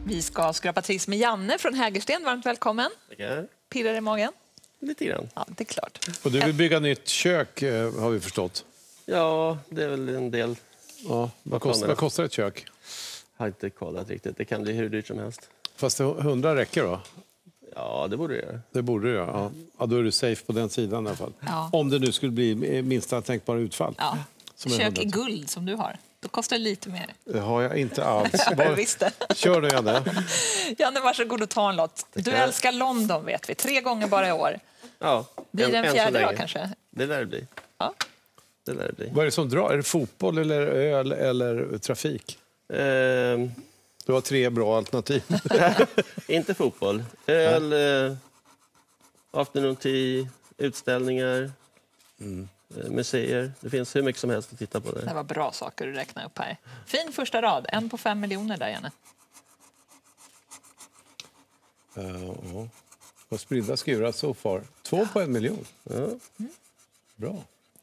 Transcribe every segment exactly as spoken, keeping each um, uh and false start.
Vi ska skrapa tricks med Janne från Hägersten. Varmt välkommen. Tackar. Pirrar i magen? Lite grann. Ja, det är klart. Och du vill bygga nytt kök, har vi förstått. Ja, det är väl en del. Ja, vad, kostar, vad kostar ett kök? Jag har inte kollat riktigt. Det kan bli hur dyrt som helst. Fast hundra räcker då? Ja, det borde det göra. Det borde det göra. Ja. Ja, då är du safe på den sidan i alla fall. Ja. Om det nu skulle bli minsta tänkbara utfall. Ja. Som Kök i guld som du har. Då kostar det lite mer. Det har jag inte alls. Jag Bara... visste. Kör du, Janne. Janne, varsågod och ta en lott. Du Tackar. älskar London, vet vi. Tre gånger bara i år. Ja, Blir det en så fjärde länge. då, kanske? Det lär det bli. Ja. Det lär det bli. Vad är det som drar? Är det fotboll eller öl eller trafik? Ehm, Du har tre bra alternativ. inte fotboll. Öl, eh, afternoon tea, utställningar, Mm. eh, museer. Det finns hur mycket som helst att titta på Det där. var bra saker du räknade upp här. Fin första rad. En på fem miljoner där, Janne. Uh, ja. Och spridda skurar so far. Två på en miljon. Ja. Mm. Bra.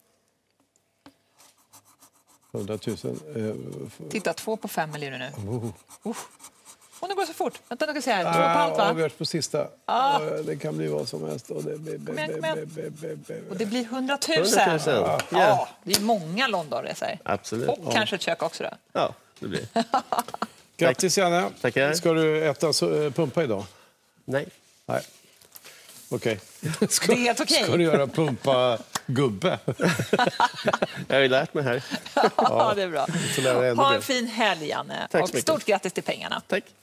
Hundratusen. Uh, Titta, två på fem miljoner nu. oh. Uh. Och nu går det så fort. Vänta, nu ska vi se här. Två på Ah, allt, va? avgörs på sista. Ah. Uh, det kan bli vad som helst. Och det, be, be, Kom igen, kom igen. be, be, be, be. Och det blir hundratusen. hundratusen. Ja, Ja. det är många Londonresor. Absolut. Och kanske ett kök också då. Ja, det blir. Grattis, Janne. Tackar. Ska du äta så, uh, pumpa idag? Nej. Nej. Okej. Ska, Det är helt okej. ska du göra pumpa gubbe? Jag har ju lärt mig här. Ja, det är bra. Så lär jag ännu Ha mer. en fin helg, Janne. Tack så Och mycket. stort grattis till pengarna. Tack.